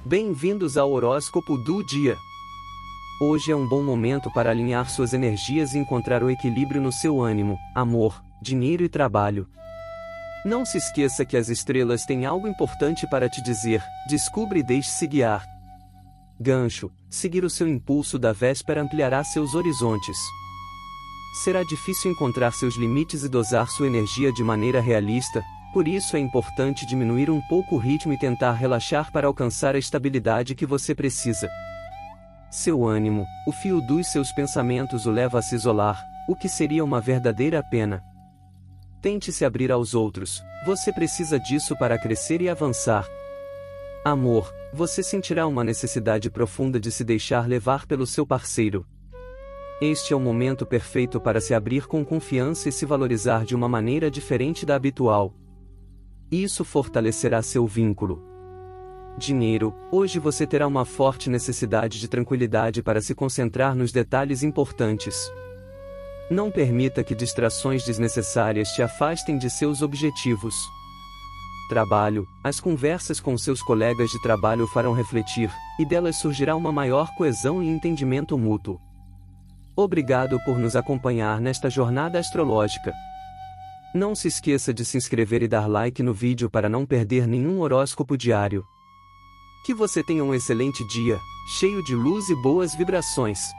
Bem-vindos ao horóscopo do dia. Hoje é um bom momento para alinhar suas energias e encontrar o equilíbrio no seu ânimo, amor, dinheiro e trabalho. Não se esqueça que as estrelas têm algo importante para te dizer, descubra e deixe-se guiar. Gancho: seguir o seu impulso da véspera ampliará seus horizontes. Será difícil encontrar seus limites e dosar sua energia de maneira realista, por isso é importante diminuir um pouco o ritmo e tentar relaxar para alcançar a estabilidade que você precisa. Seu ânimo, o fio dos seus pensamentos o leva a se isolar, o que seria uma verdadeira pena. Tente se abrir aos outros, você precisa disso para crescer e avançar. Amor: você sentirá uma necessidade profunda de se deixar levar pelo seu parceiro. Este é o momento perfeito para se abrir com confiança e se valorizar de uma maneira diferente da habitual. Isso fortalecerá seu vínculo. Dinheiro: hoje você terá uma forte necessidade de tranquilidade para se concentrar nos detalhes importantes. Não permita que distrações desnecessárias te afastem de seus objetivos. Trabalho: as conversas com seus colegas de trabalho farão refletir, e delas surgirá uma maior coesão e entendimento mútuo. Obrigado por nos acompanhar nesta jornada astrológica. Não se esqueça de se inscrever e dar like no vídeo para não perder nenhum horóscopo diário. Que você tenha um excelente dia, cheio de luz e boas vibrações.